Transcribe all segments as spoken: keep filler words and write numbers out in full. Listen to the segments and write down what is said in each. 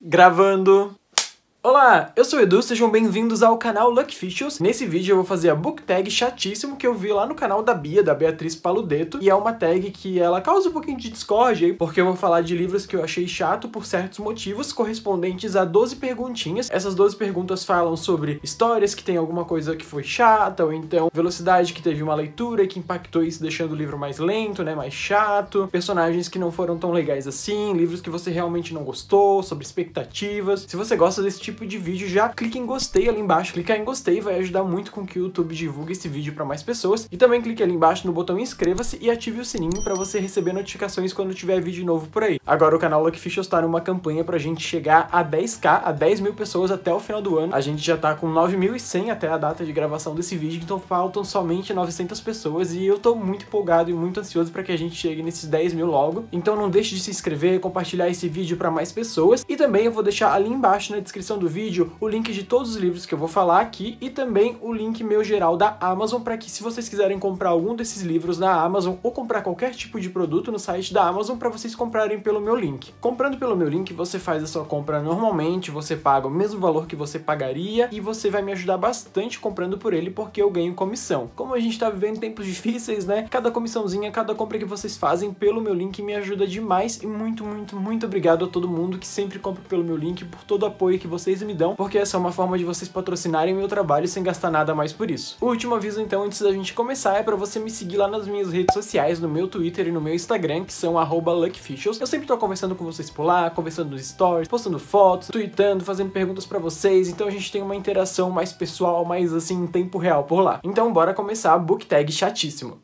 Gravando! Olá, eu sou o Edu, sejam bem-vindos ao canal Luckficials. Nesse vídeo eu vou fazer a book tag chatíssimo que eu vi lá no canal da Bia, da Beatriz Paludeto, e é uma tag que ela causa um pouquinho de discórdia aí, porque eu vou falar de livros que eu achei chato por certos motivos, correspondentes a doze perguntinhas. Essas doze perguntas falam sobre histórias que tem alguma coisa que foi chata, ou então velocidade que teve uma leitura e que impactou isso deixando o livro mais lento, né, mais chato, personagens que não foram tão legais assim, livros que você realmente não gostou, sobre expectativas. Se você gosta desse tipo de vídeo, já clique em gostei ali embaixo. Clicar em gostei vai ajudar muito com que o YouTube divulgue esse vídeo para mais pessoas. E também clique ali embaixo no botão inscreva-se e ative o sininho para você receber notificações quando tiver vídeo novo por aí. Agora o canal Luckficials está numa campanha pra gente chegar a dez K, a dez mil pessoas até o final do ano. A gente já tá com nove mil e cem até a data de gravação desse vídeo, então faltam somente novecentas pessoas e eu tô muito empolgado e muito ansioso para que a gente chegue nesses dez mil logo. Então não deixe de se inscrever, compartilhar esse vídeo para mais pessoas e também eu vou deixar ali embaixo na descrição do vídeo o link de todos os livros que eu vou falar aqui e também o link meu geral da Amazon para que, se vocês quiserem comprar algum desses livros na Amazon ou comprar qualquer tipo de produto no site da Amazon, para vocês comprarem pelo meu link. Comprando pelo meu link, você faz a sua compra normalmente, você paga o mesmo valor que você pagaria e você vai me ajudar bastante comprando por ele porque eu ganho comissão. Como a gente tá vivendo tempos difíceis, né? Cada comissãozinha, cada compra que vocês fazem pelo meu link me ajuda demais e muito, muito, muito obrigado a todo mundo que sempre compra pelo meu link, por todo o apoio que vocês me dão, porque essa é uma forma de vocês patrocinarem meu trabalho sem gastar nada mais por isso. O último aviso então, antes da gente começar, é pra você me seguir lá nas minhas redes sociais, no meu Twitter e no meu Instagram, que são arroba Luckficials. Eu sempre tô conversando com vocês por lá, conversando nos stories, postando fotos, tweetando, fazendo perguntas pra vocês, então a gente tem uma interação mais pessoal, mais assim, em tempo real por lá. Então bora começar a book tag chatíssimo.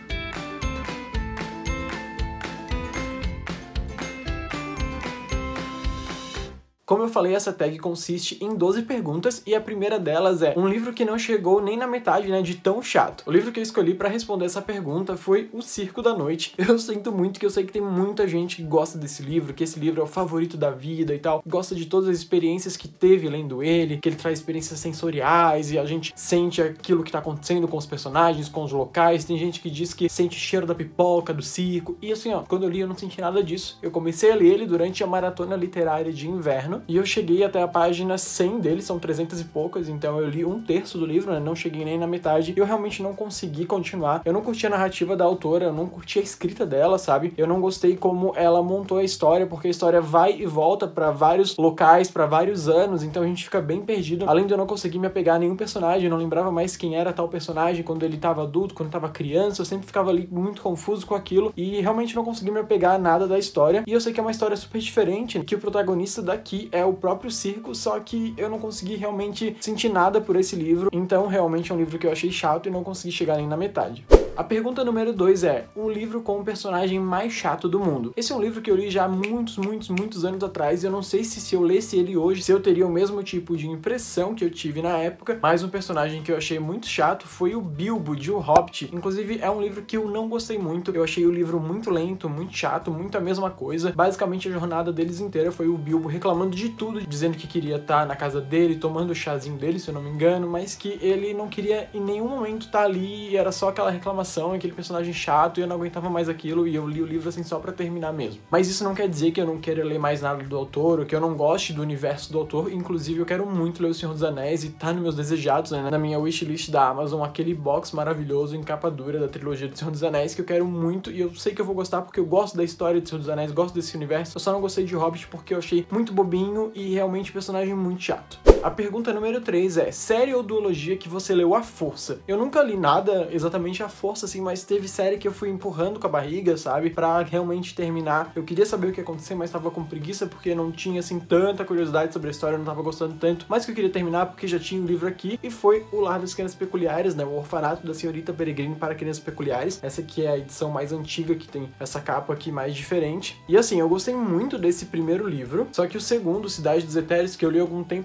Como eu falei, essa tag consiste em doze perguntas e a primeira delas é um livro que não chegou nem na metade, né, de tão chato. O livro que eu escolhi pra responder essa pergunta foi O Circo da Noite. Eu sinto muito que eu sei que tem muita gente que gosta desse livro, que esse livro é o favorito da vida e tal, gosta de todas as experiências que teve lendo ele, que ele traz experiências sensoriais e a gente sente aquilo que tá acontecendo com os personagens, com os locais. Tem gente que diz que sente o cheiro da pipoca, do circo, e assim, ó, quando eu li eu não senti nada disso. Eu comecei a ler ele durante a maratona literária de inverno, e eu cheguei até a página cem dele, são trezentas e poucas, então eu li um terço do livro, né? Não cheguei nem na metade, e eu realmente não consegui continuar. Eu não curti a narrativa da autora, eu não curti a escrita dela, sabe? Eu não gostei como ela montou a história, porque a história vai e volta pra vários locais, pra vários anos, então a gente fica bem perdido. Além de eu não conseguir me apegar a nenhum personagem, eu não lembrava mais quem era tal personagem quando ele tava adulto, quando tava criança, eu sempre ficava ali muito confuso com aquilo, e realmente não consegui me apegar a nada da história. E eu sei que é uma história super diferente, que o protagonista daqui é o próprio circo, só que eu não consegui realmente sentir nada por esse livro, então realmente é um livro que eu achei chato e não consegui chegar nem na metade. A pergunta número dois é um livro com o personagem mais chato do mundo. Esse é um livro que eu li já há muitos, muitos, muitos anos atrás e eu não sei se se eu lesse ele hoje, se eu teria o mesmo tipo de impressão que eu tive na época, mas um personagem que eu achei muito chato foi o Bilbo, de O Hobbit. Inclusive é um livro que eu não gostei muito, eu achei o livro muito lento, muito chato, muito a mesma coisa. Basicamente a jornada deles inteira foi o Bilbo reclamando de tudo, dizendo que queria estar na casa dele, tomando o chazinho dele, se eu não me engano, mas que ele não queria em nenhum momento estar ali e era só aquela reclamação, aquele personagem chato, e eu não aguentava mais aquilo e eu li o livro assim só pra terminar mesmo. Mas isso não quer dizer que eu não queira ler mais nada do autor ou que eu não goste do universo do autor. Inclusive eu quero muito ler O Senhor dos Anéis e tá nos meus desejados, né, na minha wishlist da Amazon, aquele box maravilhoso em capa dura da trilogia do Senhor dos Anéis que eu quero muito e eu sei que eu vou gostar porque eu gosto da história do Senhor dos Anéis, gosto desse universo. Eu só não gostei de Hobbit porque eu achei muito bobinho e realmente personagem muito chato. A pergunta número três é série ou duologia que você leu à força? Eu nunca li nada exatamente à força assim, mas teve série que eu fui empurrando com a barriga, sabe, pra realmente terminar. Eu queria saber o que ia acontecer, mas tava com preguiça porque não tinha assim tanta curiosidade sobre a história, eu não tava gostando tanto, mas que eu queria terminar porque já tinha um livro aqui e foi O Lar das Crianças Peculiares, né, O Orfanato da Senhorita Peregrine para Crianças Peculiares. Essa aqui é a edição mais antiga, que tem essa capa aqui mais diferente. E assim, eu gostei muito desse primeiro livro, só que o segundo, Cidade dos Etéreos, que eu li algum tempo depois,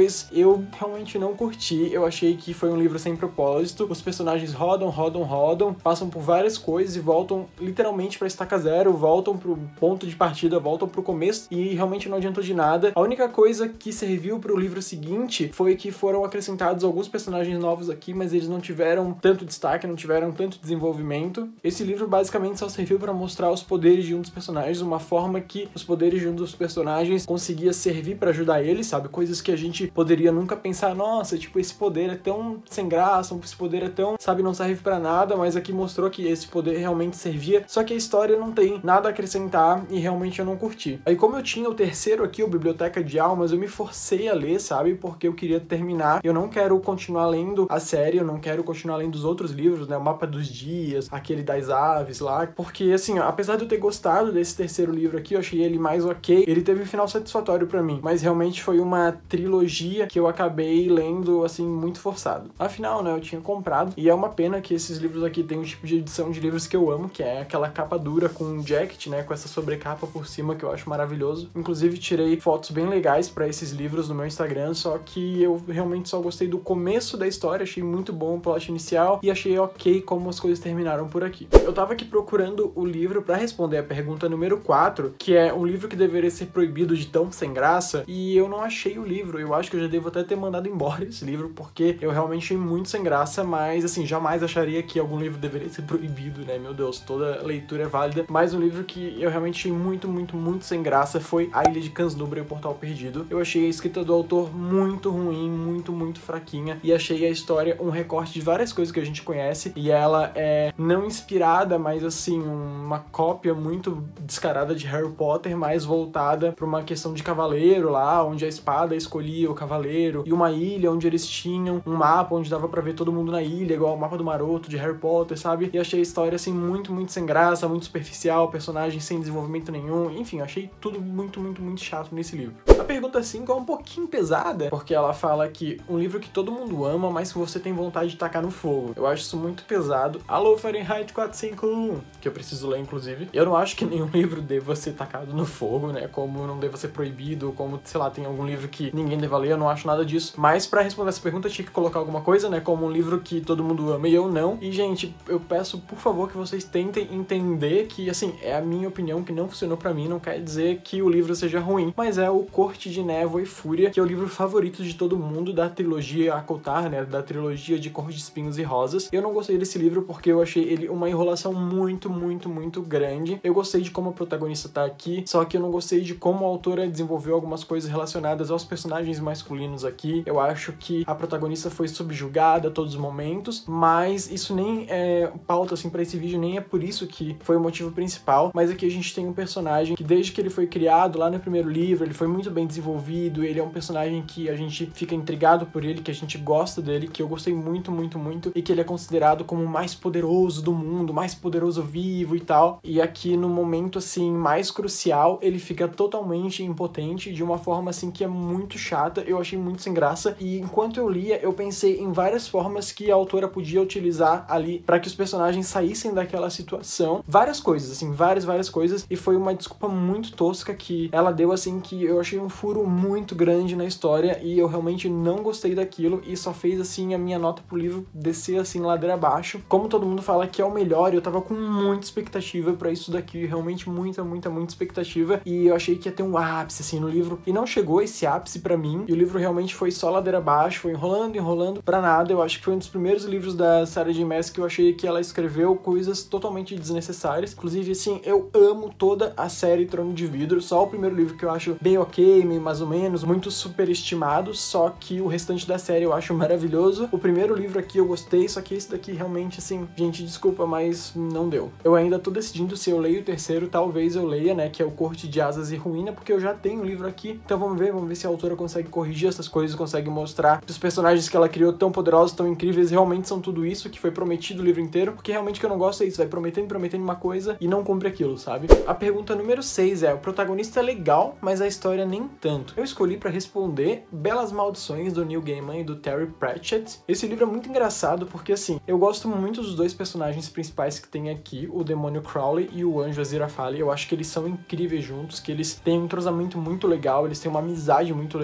depois eu realmente não curti. Eu achei que foi um livro sem propósito. Os personagens rodam, rodam, rodam, passam por várias coisas e voltam literalmente pra estaca zero, voltam pro ponto de partida, voltam pro começo e realmente não adiantou de nada. A única coisa que serviu pro livro seguinte foi que foram acrescentados alguns personagens novos aqui, mas eles não tiveram tanto destaque, não tiveram tanto desenvolvimento. Esse livro basicamente só serviu pra mostrar os poderes de um dos personagens, uma forma que os poderes de um dos personagens conseguia servir pra ajudar ele, sabe? Coisas que a gente poderia nunca pensar, nossa, tipo, esse poder é tão sem graça, esse poder é tão, sabe, não serve pra nada, mas aqui mostrou que esse poder realmente servia, só que a história não tem nada a acrescentar e realmente eu não curti. Aí como eu tinha o terceiro aqui, o Biblioteca de Almas, eu me forcei a ler, sabe? Porque eu queria terminar. Eu não quero continuar lendo a série, eu não quero continuar lendo os outros livros, né? O Mapa dos Dias, aquele das aves lá, porque assim, ó, apesar de eu ter gostado desse terceiro livro aqui, eu achei ele mais ok, ele teve um final satisfatório pra mim, mas realmente foi uma trilogia que eu acabei lendo, assim, muito forçado. Afinal, né, eu tinha comprado, e é uma pena que esses livros aqui tem um tipo de edição de livros que eu amo, que é aquela capa dura com um jacket, né, com essa sobrecapa por cima, que eu acho maravilhoso. Inclusive, tirei fotos bem legais pra esses livros no meu Instagram, só que eu realmente só gostei do começo da história, achei muito bom o plot inicial, e achei ok como as coisas terminaram por aqui. Eu tava aqui procurando o livro pra responder a pergunta número quatro, que é um livro que deveria ser proibido de tão sem graça, e eu não achei o livro. Eu acho que eu já devo até ter mandado embora esse livro, porque eu realmente achei muito sem graça, mas assim, jamais acharia que algum livro deveria ser proibido, né? Meu Deus, toda leitura é válida, mas um livro que eu realmente achei muito, muito, muito sem graça foi A Ilha de Kansnubra e o Portal Perdido. Eu achei a escrita do autor muito ruim, muito, muito fraquinha, e achei a história um recorte de várias coisas que a gente conhece, e ela é não inspirada, mas assim, uma cópia muito descarada de Harry Potter, mais voltada para uma questão de cavaleiro lá, onde a espada escolhia o cavaleiro, e uma ilha onde eles tinham um mapa onde dava pra ver todo mundo na ilha, igual o mapa do Maroto de Harry Potter, sabe? E achei a história assim muito, muito sem graça, muito superficial, personagem sem desenvolvimento nenhum, enfim, achei tudo muito, muito, muito chato nesse livro. A pergunta cinco é um pouquinho pesada, porque ela fala que um livro que todo mundo ama, mas que você tem vontade de tacar no fogo. Eu acho isso muito pesado. Alô, Fahrenheit quatrocentos e cinquenta e um, que eu preciso ler, inclusive. Eu não acho que nenhum livro deva ser tacado no fogo, né? Como não deva ser proibido, como, sei lá, tem algum livro que ninguém deva ler, eu não acho nada disso. Mas pra responder essa pergunta, eu tinha que colocar alguma coisa, né? Como um livro que todo mundo ama e eu não. E, gente, eu peço, por favor, que vocês tentem entender que, assim, é a minha opinião que não funcionou pra mim, não quer dizer que o livro seja ruim, mas é o Corte de Névoa e Fúria, que é o livro favorito de todo mundo da trilogia Acotar, né? Da trilogia de Cor de Espinhos e Rosas. Eu não gostei desse livro porque eu achei ele uma enrolação muito, muito, muito grande. Eu gostei de como a protagonista tá aqui, só que eu não gostei de como a autora desenvolveu algumas coisas relacionadas aos personagens masculinos aqui. Eu acho que a protagonista foi subjugada a todos os momentos, mas isso nem é pauta, assim, pra esse vídeo, nem é por isso que foi o motivo principal, mas aqui a gente tem um personagem que desde que ele foi criado lá no primeiro livro, ele foi muito bem desenvolvido, ele é um personagem que a gente fica intrigado por ele, que a gente gosta dele, que eu gostei muito, muito, muito, e que ele é considerado como o mais poderoso do mundo, mais poderoso vivo e tal, e aqui no momento, assim, mais crucial, ele fica totalmente impotente, de uma forma, assim, que é muito chata, eu achei muito sem graça, e enquanto eu lia, eu pensei em várias formas que a autora podia utilizar ali para que os personagens saíssem daquela situação, várias coisas, assim, várias, várias coisas, e foi uma desculpa muito tosca que ela deu, assim, que eu achei um furo muito grande na história, e eu realmente não gostei daquilo, e só fez, assim, a minha nota pro livro descer, assim, ladeira abaixo. Como todo mundo fala que é o melhor, eu tava com muita expectativa pra isso daqui, realmente muita, muita, muita expectativa, e eu achei que ia ter um ápice, assim, no livro, e não chegou esse ápice pra mim, e o livro realmente foi só ladeira abaixo, foi enrolando, enrolando, pra nada. Eu acho que foi um dos primeiros livros da Sarah J. Maas que eu achei que ela escreveu coisas totalmente desnecessárias. Inclusive, assim, eu amo toda a série Trono de Vidro, só o primeiro livro que eu acho bem ok, meio mais ou menos, muito superestimado, só que o restante da série eu acho maravilhoso. O primeiro livro aqui eu gostei, só que esse daqui realmente, assim, gente, desculpa, mas não deu. Eu ainda tô decidindo se eu leio o terceiro, talvez eu leia, né, que é o Corte de Asas e Ruína, porque eu já tenho o livro aqui, então vamos ver, vamos ver se a autora consegue corrigir essas coisas, consegue mostrar que os personagens que ela criou tão poderosos, tão incríveis, realmente são tudo isso que foi prometido o livro inteiro, porque realmente o que eu não gosto é isso, vai prometendo, prometendo uma coisa e não cumpre aquilo, sabe? A pergunta número seis é, o protagonista é legal, mas a história nem tanto. Eu escolhi pra responder Belas Maldições, do Neil Gaiman e do Terry Pratchett. Esse livro é muito engraçado porque, assim, eu gosto muito dos dois personagens principais que tem aqui, o demônio Crowley e o anjo Aziraphale. Eu acho que eles são incríveis juntos, que eles têm um entrosamento muito legal, eles têm uma amizade muito legal, e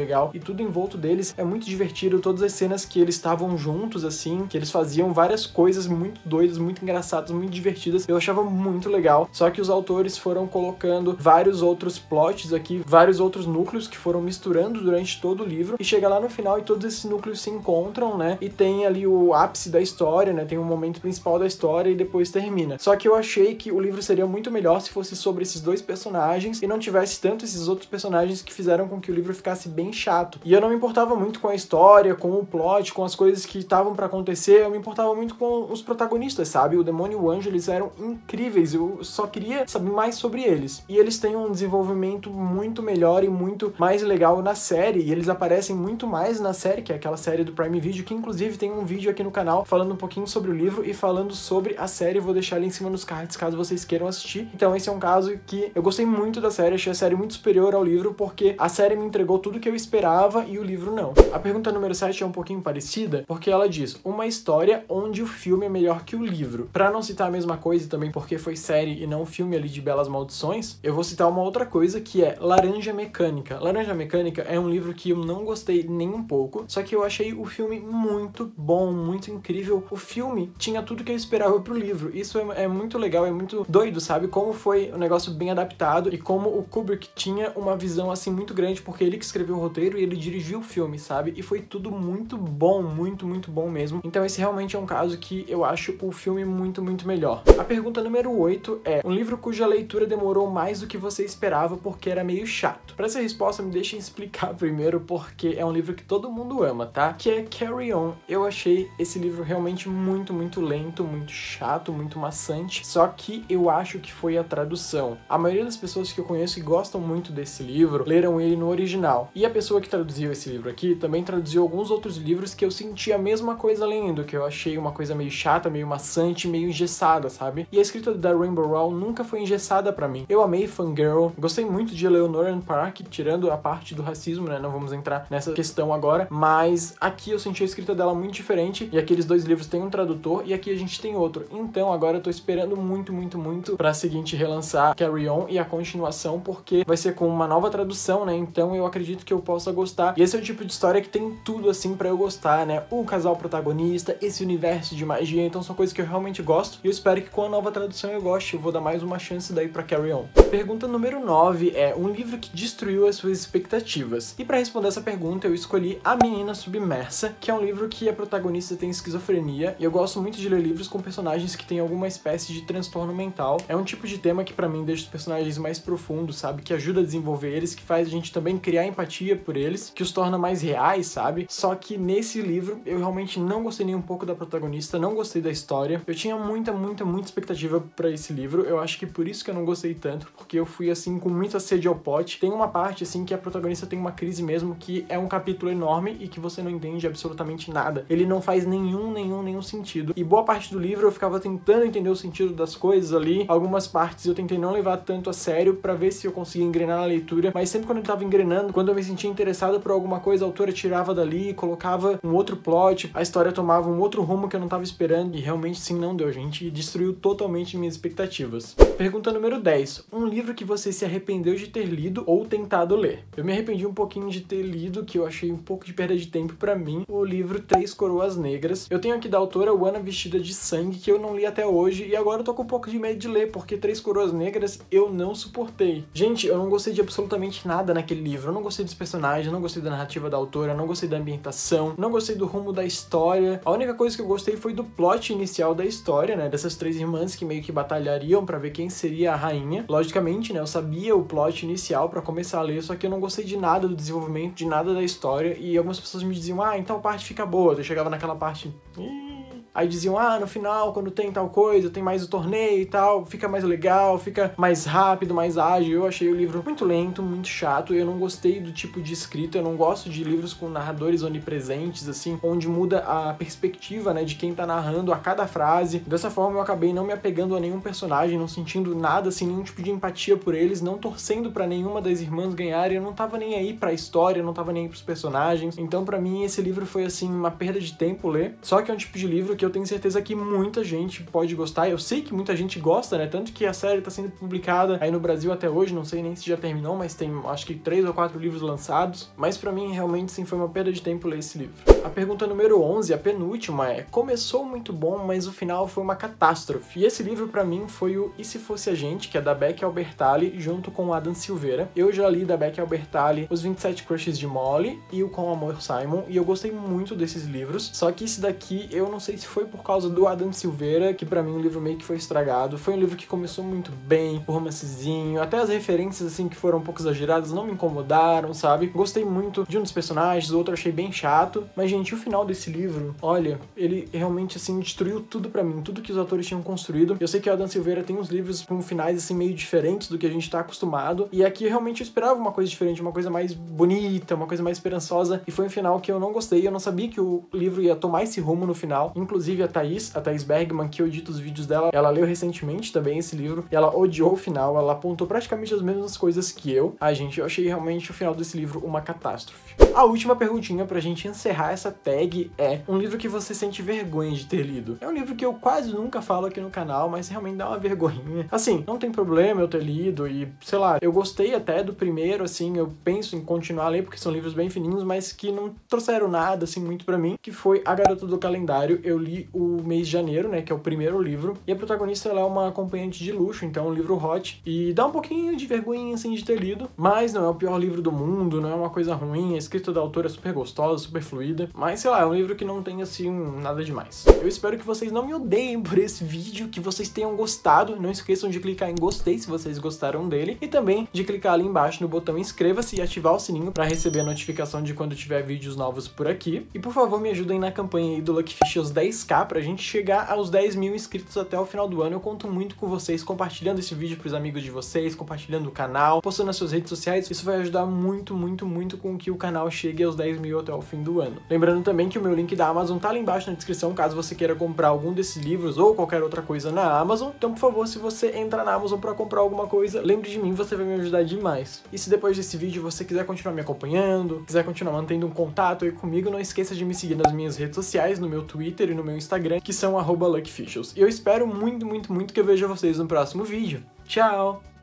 tudo em volta deles é muito divertido, todas as cenas que eles estavam juntos, assim, que eles faziam várias coisas muito doidas, muito engraçadas, muito divertidas, eu achava muito legal. Só que os autores foram colocando vários outros plots aqui, vários outros núcleos que foram misturando durante todo o livro, e chega lá no final e todos esses núcleos se encontram, né, e tem ali o ápice da história, né, tem um momento principal da história e depois termina. Só que eu achei que o livro seria muito melhor se fosse sobre esses dois personagens e não tivesse tanto esses outros personagens que fizeram com que o livro ficasse bem chato. E eu não me importava muito com a história, com o plot, com as coisas que estavam pra acontecer, eu me importava muito com os protagonistas, sabe? O demônio e o anjo, eles eram incríveis, eu só queria saber mais sobre eles. E eles têm um desenvolvimento muito melhor e muito mais legal na série, e eles aparecem muito mais na série, que é aquela série do Prime Video, que inclusive tem um vídeo aqui no canal falando um pouquinho sobre o livro e falando sobre a série, vou deixar ali em cima nos cards caso vocês queiram assistir. Então esse é um caso que eu gostei muito da série, achei a série muito superior ao livro, porque a série me entregou tudo que eu esperava e o livro não. A pergunta número sete é um pouquinho parecida, porque ela diz, uma história onde o filme é melhor que o livro. Pra não citar a mesma coisa e também porque foi série e não filme ali de Belas Maldições, eu vou citar uma outra coisa que é Laranja Mecânica. Laranja Mecânica é um livro que eu não gostei nem um pouco, só que eu achei o filme muito bom, muito incrível. O filme tinha tudo que eu esperava pro livro. Isso é, é muito legal, é muito doido, sabe? Como foi um negócio bem adaptado e como o Kubrick tinha uma visão assim muito grande, porque ele que escreveu o roteiro e ele dirigiu o filme, sabe? E foi tudo muito bom, muito, muito bom mesmo. Então esse realmente é um caso que eu acho o filme muito, muito melhor. A pergunta número oito é um livro cuja leitura demorou mais do que você esperava porque era meio chato. Pra essa resposta, me deixem explicar primeiro porque é um livro que todo mundo ama, tá? Que é Carry On. Eu achei esse livro realmente muito, muito lento, muito chato, muito maçante, só que eu acho que foi a tradução. A maioria das pessoas que eu conheço e gostam muito desse livro, leram ele no original. E a pessoa que traduziu esse livro aqui também traduziu alguns outros livros que eu senti a mesma coisa lendo, que eu achei uma coisa meio chata, meio maçante, meio engessada, sabe? E a escrita da Rainbow Rowell nunca foi engessada pra mim. Eu amei Fangirl, gostei muito de Eleanor Park, tirando a parte do racismo, né? Não vamos entrar nessa questão agora, mas aqui eu senti a escrita dela muito diferente, e aqueles dois livros têm um tradutor, e aqui a gente tem outro. Então agora eu tô esperando muito, muito, muito pra seguinte relançar Carry On e a continuação, porque vai ser com uma nova tradução, né? Então eu acredito que eu possa gostar. E esse é o tipo de história que tem tudo assim pra eu gostar, né? O casal protagonista, esse universo de magia, então são coisas que eu realmente gosto, e eu espero que com a nova tradução eu goste. Eu vou dar mais uma chance daí pra Carry On. Pergunta número nove é um livro que destruiu as suas expectativas. E pra responder essa pergunta eu escolhi A Menina Submersa, que é um livro que a protagonista tem esquizofrenia, e eu gosto muito de ler livros com personagens que têm alguma espécie de transtorno mental. É um tipo de tema que pra mim deixa os personagens mais profundos, sabe? Que ajuda a desenvolver eles, que faz a gente também criar empatia por eles, que os torna mais reais, sabe? Só que nesse livro eu realmente não gostei nem um pouco da protagonista, não gostei da história. Eu tinha muita, muita, muita expectativa pra esse livro. Eu acho que por isso que eu não gostei tanto, porque eu fui assim com muita sede ao pote. Tem uma parte assim que a protagonista tem uma crise mesmo, que é um capítulo enorme e que você não entende absolutamente nada. Ele não faz nenhum, nenhum, nenhum sentido. E boa parte do livro eu ficava tentando entender o sentido das coisas ali. Algumas partes eu tentei não levar tanto a sério pra ver se eu conseguia engrenar na leitura, mas sempre quando ele tava engrenando, quando eu me sentia interessado por alguma coisa, a autora tirava dali, colocava um outro plot, a história tomava um outro rumo que eu não tava esperando, e realmente sim, não deu, gente, e destruiu totalmente minhas expectativas. Pergunta número dez. Um livro que você se arrependeu de ter lido ou tentado ler? Eu me arrependi um pouquinho de ter lido, que eu achei um pouco de perda de tempo pra mim, o livro Três Coroas Negras. Eu tenho aqui da autora Ana Vestida de Sangue, que eu não li até hoje, e agora eu tô com um pouco de medo de ler, porque Três Coroas Negras eu não suportei. Gente, eu não gostei de absolutamente nada naquele livro. Eu não gostei dos personagens, eu não gostei da narrativa da autora, eu não gostei da ambientação, não gostei do rumo da história. A única coisa que eu gostei foi do plot inicial da história, né? Dessas três irmãs que meio que batalhariam pra ver quem seria a rainha. Logicamente, né? Eu sabia o plot inicial pra começar a ler, só que eu não gostei de nada do desenvolvimento, de nada da história, e algumas pessoas me diziam, ah, então a parte fica boa. Eu chegava naquela parte... Aí diziam, ah, no final, quando tem tal coisa, tem mais o torneio e tal, fica mais legal, fica mais rápido, mais ágil. Eu achei o livro muito lento, muito chato, eu não gostei do tipo de escrita, eu não gosto de livros com narradores onipresentes, assim, onde muda a perspectiva, né, de quem tá narrando a cada frase. Dessa forma, eu acabei não me apegando a nenhum personagem, não sentindo nada, assim, nenhum tipo de empatia por eles, não torcendo pra nenhuma das irmãs ganharem, eu não tava nem aí pra história, eu não tava nem aí pros personagens. Então, pra mim, esse livro foi, assim, uma perda de tempo ler. Só que é um tipo de livro que eu eu tenho certeza que muita gente pode gostar. Eu sei que muita gente gosta, né? Tanto que a série tá sendo publicada aí no Brasil até hoje, não sei nem se já terminou, mas tem acho que três ou quatro livros lançados. Mas pra mim, realmente, sim, foi uma perda de tempo ler esse livro. A pergunta número onze, a penúltima, é: começou muito bom, mas o final foi uma catástrofe. E esse livro, pra mim, foi o E Se Fosse a Gente, que é da Becky Albertalli, junto com o Adam Silveira. Eu já li da Becky Albertalli Os vinte e sete Crushes de Molly e o Com Amor, Simon, e eu gostei muito desses livros. Só que esse daqui, eu não sei se foi por causa do Adam Silveira, que pra mim o livro meio que foi estragado. Foi um livro que começou muito bem, o romancezinho, até as referências, assim, que foram um pouco exageradas, não me incomodaram, sabe? Gostei muito de um dos personagens, o outro eu achei bem chato. Mas, gente, o final desse livro, olha, ele realmente, assim, destruiu tudo pra mim, tudo que os autores tinham construído. Eu sei que o Adam Silveira tem uns livros com finais, assim, meio diferentes do que a gente tá acostumado, e aqui realmente eu esperava uma coisa diferente, uma coisa mais bonita, uma coisa mais esperançosa, e foi um final que eu não gostei. Eu não sabia que o livro ia tomar esse rumo no final. Inclusive a Thaís, a Thaís Bergman, que eu edito os vídeos dela, ela leu recentemente também esse livro, e ela odiou o final, ela apontou praticamente as mesmas coisas que eu. Ah, gente, eu achei realmente o final desse livro uma catástrofe. A última perguntinha pra gente encerrar essa tag é: um livro que você sente vergonha de ter lido. É um livro que eu quase nunca falo aqui no canal, mas realmente dá uma vergonhinha. Assim, não tem problema eu ter lido e, sei lá, eu gostei até do primeiro, assim, eu penso em continuar a ler porque são livros bem fininhos, mas que não trouxeram nada, assim, muito pra mim, que foi A Garota do Calendário. Eu li o mês de janeiro, né, que é o primeiro livro, e a protagonista, ela é uma acompanhante de luxo, então é um livro hot, e dá um pouquinho de vergonha, assim, de ter lido, mas não é o pior livro do mundo, não é uma coisa ruim, a escrita da autora é super gostosa, super fluida, mas, sei lá, é um livro que não tem, assim, nada demais. Eu espero que vocês não me odeiem por esse vídeo, que vocês tenham gostado. Não esqueçam de clicar em gostei se vocês gostaram dele, e também de clicar ali embaixo no botão inscreva-se e ativar o sininho para receber a notificação de quando tiver vídeos novos por aqui. E por favor, me ajudem na campanha aí do Luckfish aos dez K pra gente chegar aos dez mil inscritos até o final do ano. Eu conto muito com vocês compartilhando esse vídeo pros amigos de vocês, compartilhando o canal, postando nas suas redes sociais. Isso vai ajudar muito, muito, muito com que o canal chegue aos dez mil até o fim do ano. Lembrando também que o meu link da Amazon tá ali embaixo na descrição, caso você queira comprar algum desses livros ou qualquer outra coisa na Amazon. Então, por favor, se você entrar na Amazon pra comprar alguma coisa, lembre de mim, você vai me ajudar demais. E se depois desse vídeo você quiser continuar me acompanhando, quiser continuar mantendo um contato aí comigo, não esqueça de me seguir nas minhas redes sociais, no meu Twitter e no meu Instagram, que são arroba luckfishals. E eu espero muito, muito, muito que eu veja vocês no próximo vídeo. Tchau!